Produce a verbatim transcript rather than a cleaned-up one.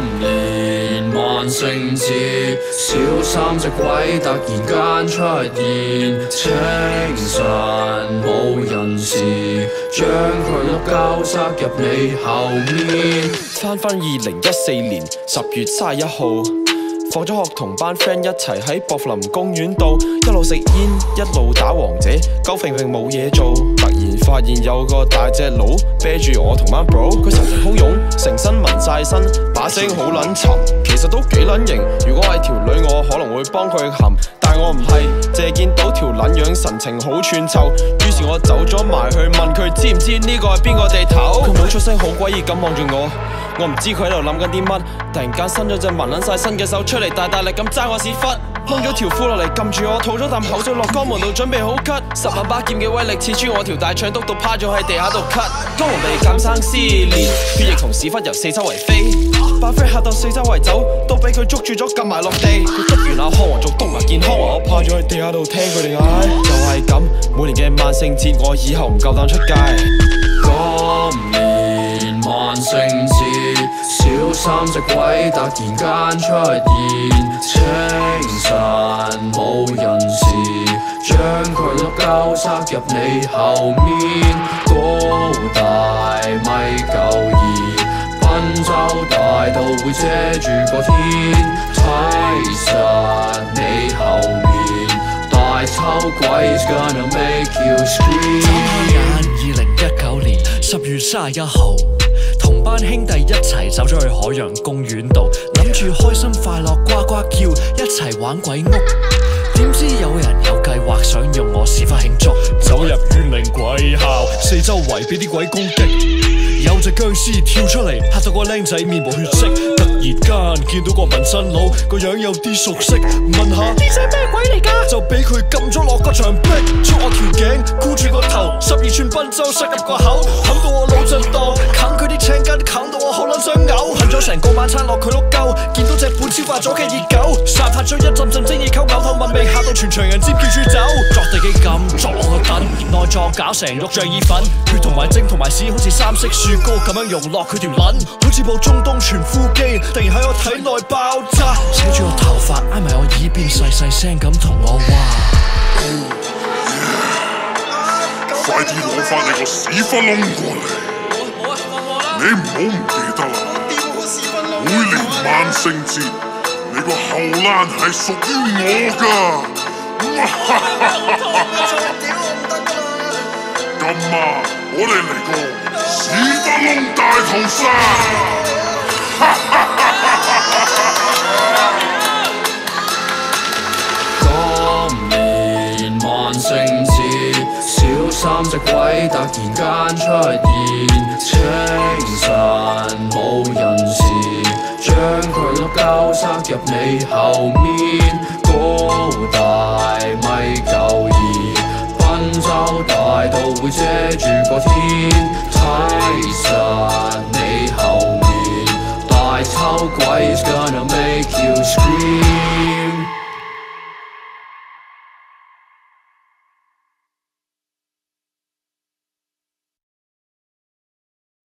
年萬聖節，小三隻鬼突然間出現，清晨冇人時，將佢碌鳩塞入你後面。 翻返二零一四年十月三十一號，放咗學同班 friend 一齊喺薄扶林公園度，一路食煙一路打王者，鳩揈揈冇嘢做。突然發現有個大隻佬啤住我同班 bro， 佢神情洶湧，成身紋晒身，把聲好撚沉，其實都幾撚型。如果係條女，我可能會幫佢含，但我唔係，淨係見到條撚樣神情好串臭，於是我走咗埋去問佢知唔知呢個係邊個地頭？佢冇出聲，好詭異咁望住我。我唔知佢喺度諗緊啲乜，突然間伸咗隻紋撚晒身嘅手出嚟，大大力咁揸我屎忽，掹咗條褲落嚟撳住我，吐咗啖口水落肛門度準備好咳，十萬把劍嘅威力刺穿我條大腸，篤到趴咗喺地下度咳，肛門被監生撕裂，血液同屎忽由四周圍飛，班 friend 嚇到四周圍走，都俾佢捉住咗撳埋落地，佢篤完阿康王仲篤埋健康王，我趴咗喺地下度聽佢哋嗌，就係咁，每年嘅萬聖節我以後唔夠膽出街。 今年萬聖節，小三隻鬼突然間出現，清晨冇人時，將佢碌鳩塞入你後面，高大米九二，賓州大道會遮住個天，睇實你後面，大抽鬼 is gonna make you scream。 眨下眼，二零一九年十月三十一號。同班兄弟一齊走咗去海洋公園度，諗住開心快樂呱呱叫，一齊玩鬼屋。點知有人有計劃想用我屎忽慶祝，走入怨靈鬼校，四周圍俾啲鬼攻擊，有隻僵屍跳出嚟，嚇到個僆仔面無血色。突然間見到個紋身佬，個樣有啲熟悉，問下呢隻咩鬼嚟㗎？就俾佢撳咗落個牆壁，捉我條頸，箍住個頭，十二寸賓州塞入個口，冚到我腦震盪，啃佢啲青筋，啃到我好撚想嘔，恨咗成個晚餐落佢碌鳩，見到隻半消化咗嘅熱狗，散發咗一陣陣精液溝嘔頭聞味，嚇到全場人尖叫住走，作地幾咁作我個躉，內臟搞成肉醬意粉，血同埋精同埋屎好似三色雪糕咁樣溶落佢條撚，好似部中東傳呼機，突然喺我體內爆炸，扯住我頭髮挨埋我耳邊細細聲咁同我話： 快啲攞返你個屎忽窿過嚟！你唔好唔記得啦，每年萬聖節你個後欄係屬於我㗎。今晚我哋嚟個屎忽窿大屠殺！ 今年萬聖節，小三隻鬼突然間出現，清晨冇人時，將佢碌鳩塞入你後面，高大米九二，賓州大道會遮住個天，睇實